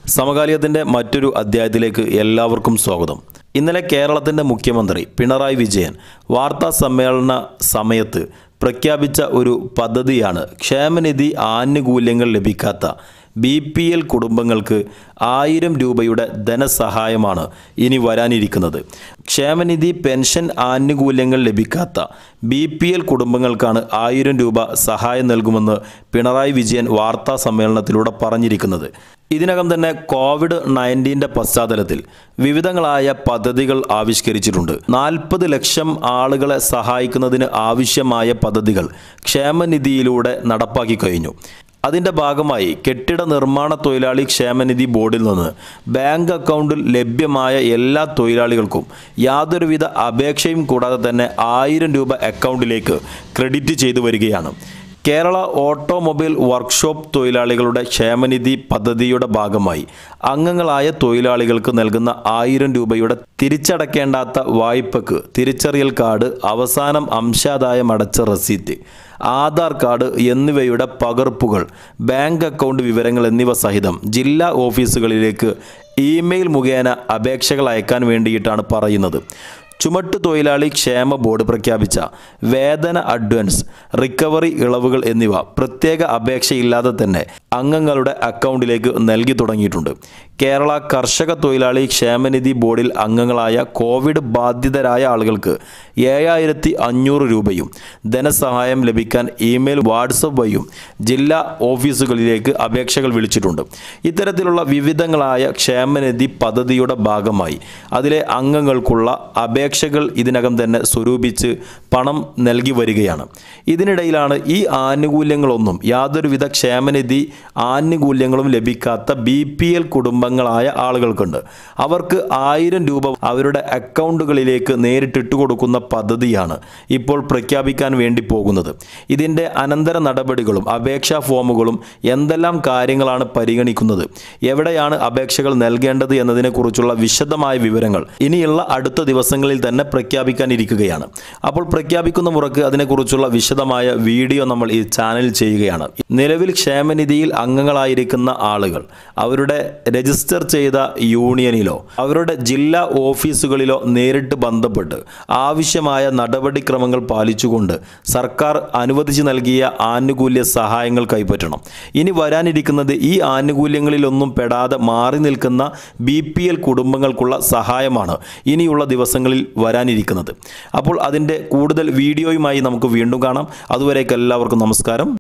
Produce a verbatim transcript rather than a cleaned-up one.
സമകാലികത്തിൻ്റെ മറ്റൊരു അധ്യായത്തിലേക്ക് എല്ലാവർക്കും സ്വാഗതം. ഇന്നലെ കേരളത്തിൻ്റെ മുഖ്യമന്ത്രി പിണറായി വിജയൻ വാർത്താ സമ്മേളന സമയത്ത് പ്രഖ്യാപിച്ച ഒരു പദ്ധതിയാണ് ക്ഷേമനിധി ആനുകൂല്യങ്ങൾ ലഭിക്കാത്ത ബി പി എൽ കുടുംബങ്ങൾക്ക് ആയിരം രൂപയുടെ ധനസഹായമാണ് ഇനി വരാനിരിക്കുന്നത്. ക്ഷേമനിധി പെൻഷൻ ആനുകൂല്യങ്ങൾ ലഭിക്കാത്ത ബി പി എൽ കുടുംബങ്ങൾക്കാണ് ആയിരം രൂപ സഹായം നൽകുമെന്ന് പിണറായി വിജയൻ വാർത്താ സമ്മേളനത്തിലൂടെ പറഞ്ഞിരിക്കുന്നത്. ഇതിനകം തന്നെ കോവിഡ് നയൻറ്റീൻ്റെ പശ്ചാത്തലത്തിൽ വിവിധങ്ങളായ പദ്ധതികൾ ആവിഷ്കരിച്ചിട്ടുണ്ട്. നാൽപ്പത് ലക്ഷം ആളുകളെ സഹായിക്കുന്നതിന് ആവശ്യമായ പദ്ധതികൾ ക്ഷേമനിധിയിലൂടെ നടപ്പാക്കി കഴിഞ്ഞു. അതിൻ്റെ ഭാഗമായി കെട്ടിട നിർമ്മാണ തൊഴിലാളി ക്ഷേമനിധി ബോർഡിൽ നിന്ന് ബാങ്ക് അക്കൗണ്ടിൽ ലഭ്യമായ എല്ലാ തൊഴിലാളികൾക്കും യാതൊരുവിധ അപേക്ഷയും കൂടാതെ തന്നെ ആയിരം രൂപ അക്കൗണ്ടിലേക്ക് ക്രെഡിറ്റ് ചെയ്തു വരികയാണ്. കേരള ഓട്ടോമൊബൈൽ വർക്ക്ഷോപ്പ് തൊഴിലാളികളുടെ ക്ഷേമനിധി പദ്ധതിയുടെ ഭാഗമായി അംഗങ്ങളായ തൊഴിലാളികൾക്ക് നൽകുന്ന ആയിരം രൂപയുടെ തിരിച്ചടക്കേണ്ടാത്ത വായ്പക്ക് തിരിച്ചറിയൽ കാർഡ്, അവസാനം അംശാദായം അടച്ച റസീറ്റ്, ആധാർ കാർഡ് എന്നിവയുടെ പകർപ്പുകൾ, ബാങ്ക് അക്കൗണ്ട് വിവരങ്ങൾ എന്നിവ സഹിതം ജില്ലാ ഓഫീസുകളിലേക്ക് ഇമെയിൽ മുഖേന അപേക്ഷകൾ അയക്കാൻ വേണ്ടിയിട്ടാണ് പറയുന്നത്. ചുമട്ട് തൊഴിലാളി ക്ഷേമ ബോർഡ് പ്രഖ്യാപിച്ച വേതന അഡ്വാൻസ്, റിക്കവറി ഇളവുകൾ എന്നിവ പ്രത്യേക അപേക്ഷയില്ലാതെ തന്നെ അംഗങ്ങളുടെ അക്കൗണ്ടിലേക്ക് നൽകി തുടങ്ങിയിട്ടുണ്ട്. കേരള കർഷക തൊഴിലാളി ക്ഷേമനിധി ബോർഡിൽ അംഗങ്ങളായ കോവിഡ് ബാധിതരായ ആളുകൾക്ക് ഏഴായിരത്തി അഞ്ഞൂറ് രൂപയും ധനസഹായം ലഭിക്കാൻ ഇമെയിൽ, വാട്സപ്പ് വഴിയും ജില്ലാ ഓഫീസുകളിലേക്ക് അപേക്ഷകൾ വിളിച്ചിട്ടുണ്ട്. ഇത്തരത്തിലുള്ള വിവിധങ്ങളായ ക്ഷേമനിധി പദ്ധതിയുടെ ഭാഗമായി അതിലെ അംഗങ്ങൾക്കുള്ള അപേക്ഷകൾ ഇതിനകം തന്നെ സ്വരൂപിച്ച് പണം നൽകി വരികയാണ്. ഇതിനിടയിലാണ് ഈ ആനുകൂല്യങ്ങളൊന്നും യാതൊരുവിധ ക്ഷേമനിധി ആനുകൂല്യങ്ങളും ലഭിക്കാത്ത ബി പി എൽ കുടുംബങ്ങളായ ആളുകൾക്കുണ്ട്. അവർക്ക് ആയിരം രൂപ അവരുടെ അക്കൗണ്ടുകളിലേക്ക് നേരിട്ടിട്ട് കൊടുക്കുന്ന പദ്ധതിയാണ് ഇപ്പോൾ പ്രഖ്യാപിക്കാൻ വേണ്ടി പോകുന്നത്. ഇതിൻ്റെ അനന്തര നടപടികളും അപേക്ഷാ ഫോമുകളും എന്തെല്ലാം കാര്യങ്ങളാണ് പരിഗണിക്കുന്നത്, എവിടെയാണ് അപേക്ഷകൾ നൽകേണ്ടത് എന്നതിനെക്കുറിച്ചുള്ള വിശദമായ വിവരങ്ങൾ ഇനിയുള്ള അടുത്ത ദിവസങ്ങളിൽ തന്നെ പ്രഖ്യാപിക്കാനിരിക്കുകയാണ്. അപ്പോൾ പ്രഖ്യാപിക്കുന്ന മുറക്ക് അതിനെക്കുറിച്ചുള്ള വിശദമായ വീഡിയോ നമ്മൾ ഈ ചാനലിൽ ചെയ്യുകയാണ്. നിലവിൽ ക്ഷേമനിധിയിൽ അംഗങ്ങളായിരിക്കുന്ന ആളുകൾ അവരുടെ രജിസ്റ്റർ ചെയ്ത യൂണിയനിലോ അവരുടെ ജില്ലാ ഓഫീസുകളിലോ നേരിട്ട് ബന്ധപ്പെട്ട് ആവശ്യമായ നടപടിക്രമങ്ങൾ പാലിച്ചുകൊണ്ട് സർക്കാർ അനുവദിച്ചു നൽകിയ ആനുകൂല്യ സഹായങ്ങൾ കൈപ്പറ്റണം. ഇനി വരാനിരിക്കുന്നത് ഈ ആനുകൂല്യങ്ങളിലൊന്നും പെടാതെ മാറി നിൽക്കുന്ന ബി പി എൽ കുടുംബങ്ങൾക്കുള്ള സഹായമാണ് ഇനിയുള്ള ദിവസങ്ങളിൽ വരാനിരിക്കുന്നത്. അപ്പോൾ അതിൻ്റെ കൂടുതൽ വീഡിയോയുമായി നമുക്ക് വീണ്ടും കാണാം. അതുവരേക്ക് എല്ലാവർക്കും നമസ്കാരം.